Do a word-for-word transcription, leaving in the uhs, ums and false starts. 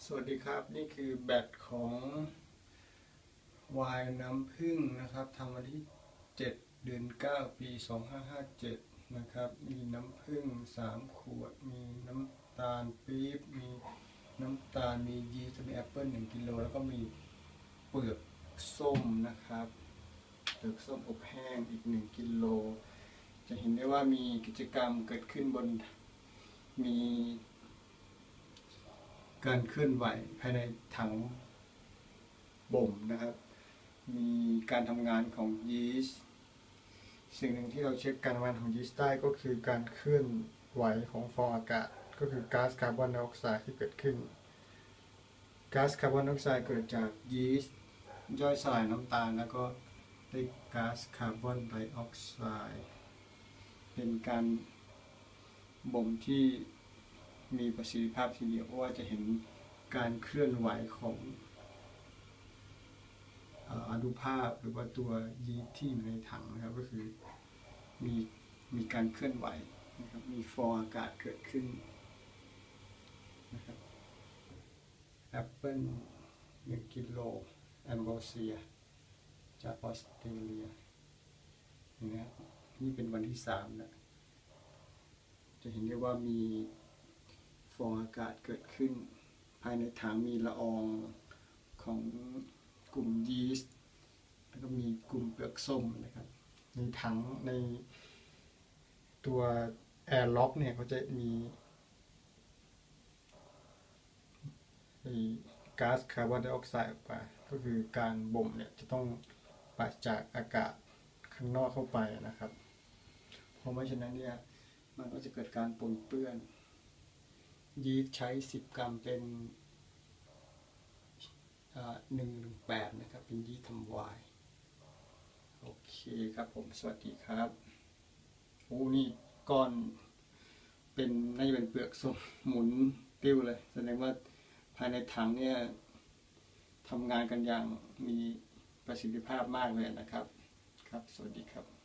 สวัสดีครับนี่คือแบตของไวน์น้ำผึ้งนะครับทำวันที่เจ็ดเดือนเก้าปีสองพันห้าร้อยห้าสิบเจ็ดนะครับมีน้ำผึ้งสามขวดมีน้ำตาลปี๊บมีน้ำตาลมียีสต์มีแอปเปิลหนึ่งกิโลแล้วก็มีเปลือกส้มนะครับเปลือกส้มอบแห้งอีกหนึ่งกิโลจะเห็นได้ว่ามีกิจกรรมเกิดขึ้นบนมีการเคลื่อนไหวภายในถังบ่มนะครับมีการทำงานของยีสต์สิ่งหนึ่งที่เราเช็คการทำงานของยีสต์ได้ก็คือการเคลื่อนไหวของฟองอากาศก็คือก๊าซคาร์บอนไดออกไซด์ที่เกิดขึ้นก๊าซคาร์บอนไดออกไซด์เกิดจากยีสต์ย่อยสลายน้ำตาลแล้วก็ได้ก๊าซคาร์บอนไดออกไซด์เป็นการบ่มที่มีประสิทธิภาพทีเดียวเพราะว่าจะเห็นการเคลื่อนไหวของอนุภาคหรือว่าตัวยีสต์ที่อยู่ในถังนะครับก็คือมีมีการเคลื่อนไหวนะครับมีฟองอากาศเกิดขึ้นนะครับแอปเปิลหนึ่งกิโลแอมโบเซียจากออสเตรเลียนี่นะนี่เป็นวันที่สามแล้วจะเห็นได้ว่ามีฟองอากาศเกิดขึ้นภายในถังมีละอองของกลุ่มยีสต์แล้วก็มีกลุ่มเปลือกส้มนะครับในถังในตัวแอร์ล็อกเนี่ยเขาจะมีก๊าซคาร์บอนไดออกไซด์ออกมาก็คือการบ่มเนี่ยจะต้องปราศจากอากาศข้างนอกเข้าไปนะครับเพราะไม่ฉะนั้นเนี่ยมันก็จะเกิดการปนเปื้อนยีสต์ใช้สิบกรัมเป็นหนึ่งถึงแปดนะครับเป็นยีสต์ทำไวน์โอเคครับผมสวัสดีครับโอ้นี่ก้อนเป็นน่าจะเป็นเปลือกส้มหมุนติ้วเลยแสดงว่าภายในถังเนี่ยทำงานกันอย่างมีประสิทธิภาพมากเลยนะครับครับสวัสดีครับ